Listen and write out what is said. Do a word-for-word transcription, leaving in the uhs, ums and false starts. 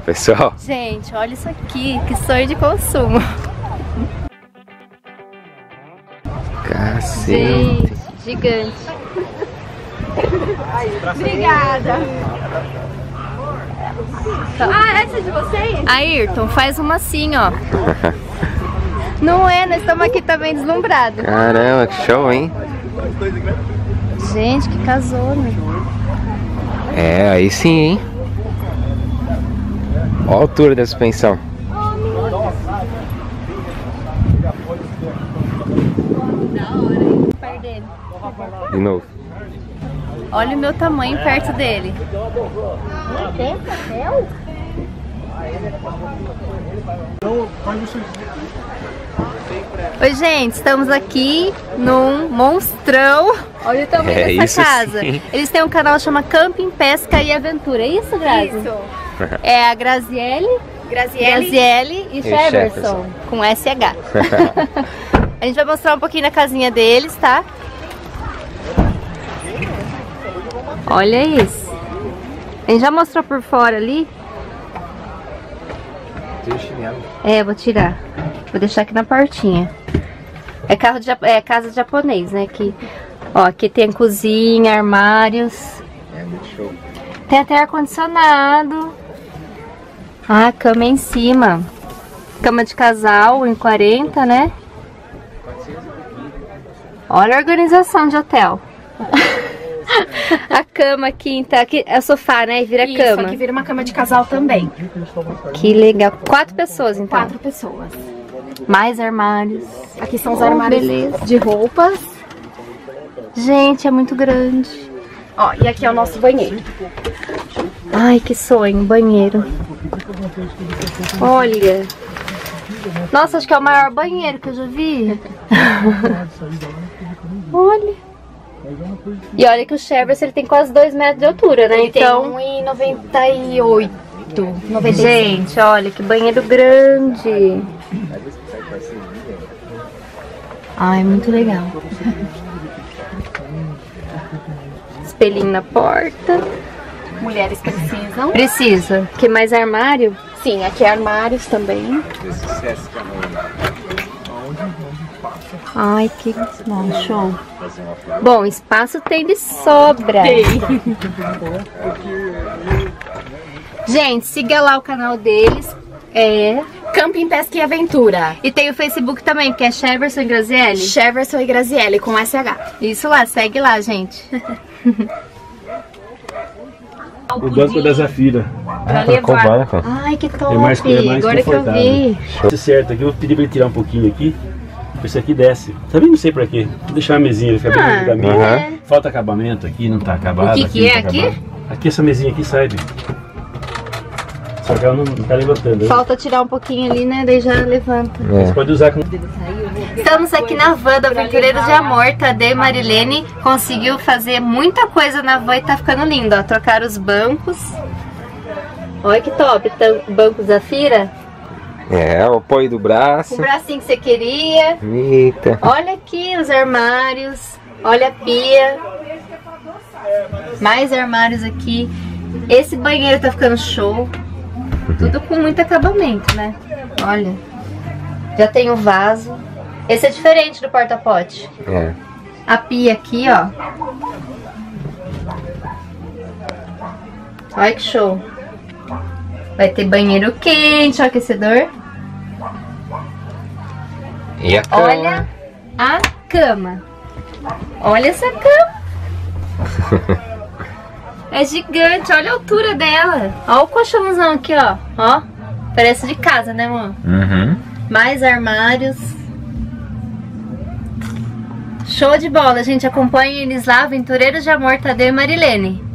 pessoal? Gente, olha isso aqui, que sonho de consumo. Cacete. Gente, gigante. Obrigada. Ah, essa é de vocês? Ayrton, faz uma assim, ó. Não é, nós estamos aqui também deslumbrados. Caramba, que show, hein? Gente, que casona. É, aí sim, hein? Olha a altura da suspensão. De novo. Olha o meu tamanho perto dele. Oi, gente, estamos aqui num monstrão. Olha o tamanho É dessa isso casa. sim. Eles têm um canal que chama Camping, Pesca e Aventura. É isso, Grazi? Isso. É a Graziele, Graziele. Graziele e E Sheverson, Sheverson. com S H. A gente vai mostrar um pouquinho da casinha deles, tá? Olha isso. A gente já mostrou por fora ali. É, vou tirar. Vou deixar aqui na portinha. É, carro de, é casa de japonês, né? Aqui, ó, aqui tem cozinha, armários. É muito show. Tem até ar-condicionado. Ah, cama em cima. Cama de casal em quarenta, né? Olha a organização de hotel. A cama aqui, então, aqui é o sofá, né? E vira Isso, cama. aqui vira uma cama de casal também. Que legal. Quatro pessoas, então. Quatro pessoas. Mais armários. Aqui são os Oh, armários beleza. de roupas. Gente, é muito grande. Ó, e aqui é o nosso banheiro. Ai, que sonho, banheiro. Olha. Nossa, acho que é o maior banheiro que eu já vi. Olha. E olha que o Sheverson, ele tem quase dois metros de altura, né? Ele Então, tem um e noventa e oito. noventa e cinco. gente, olha que banheiro grande. Ai, muito legal. Espelhinho na porta. Mulheres precisam. Precisa. Que mais armário? Sim, aqui é armários também. Ai, que bom, show. Bom, espaço tem de sobra. Tem. Gente, siga lá o canal deles. É. Camping, Pesca e Aventura. E tem o Facebook também, que é Sheverson e Graziele. Sheverson e Graziele com S H. Isso lá, segue lá, gente. O banco da Zafira. Pra com levar. banco. Ai, que top. É mais, é mais Agora que eu vi. Tá certo, aqui eu vou pedir pra ele tirar um pouquinho aqui. Isso aqui desce. Também não sei pra quê. Vou deixar a mesinha, ele fica bem Ah, no caminho. é. Falta acabamento aqui, não tá acabado. O que que não é tá aqui? acabado. Aqui essa mesinha aqui sai. Só que ela não, não tá levantando. Falta tirar um pouquinho ali, né? Daí já levanta. Você pode usar com... Estamos aqui na van do Aventureiros de Amor. Tadeu e Marilene conseguiu fazer muita coisa na van e tá ficando lindo, ó. Trocaram os bancos. Olha que top. Tam- Banco Zafira. É, o apoio do braço. O bracinho que você queria. Eita. Olha aqui os armários. Olha a pia. Mais armários aqui. Esse banheiro tá ficando show. Tudo com muito acabamento, né? Olha. Já tem o vaso. Esse é diferente do porta-pote. É. A pia aqui, ó. Olha que show. Vai ter banheiro quente, ó, aquecedor. E a cama? Olha a cama. Olha essa cama. É gigante, olha a altura dela. Olha o colchãozão aqui, ó. Ó. Parece de casa, né, amor? Uhum. Mais armários. Show de bola, gente. Acompanhem eles lá, Aventureiros de Amor, Tadeu e Marilene.